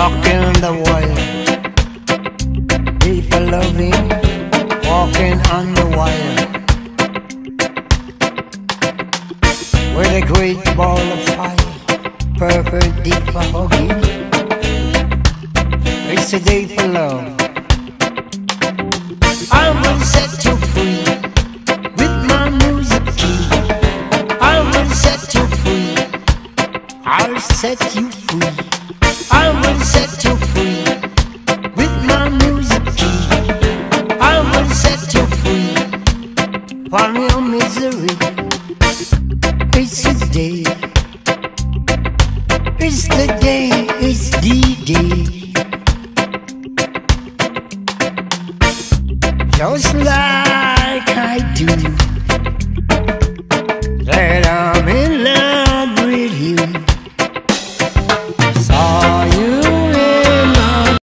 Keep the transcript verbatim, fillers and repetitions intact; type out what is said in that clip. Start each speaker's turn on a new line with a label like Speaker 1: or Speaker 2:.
Speaker 1: rocking the wire. People loving, walking on the wire. With a great ball of fire, perfect deep for hugging. It's a day for love. I will set you free with my music key. I will set you free. I'll set you free. I will set you free with my music key. I will set you free from your misery.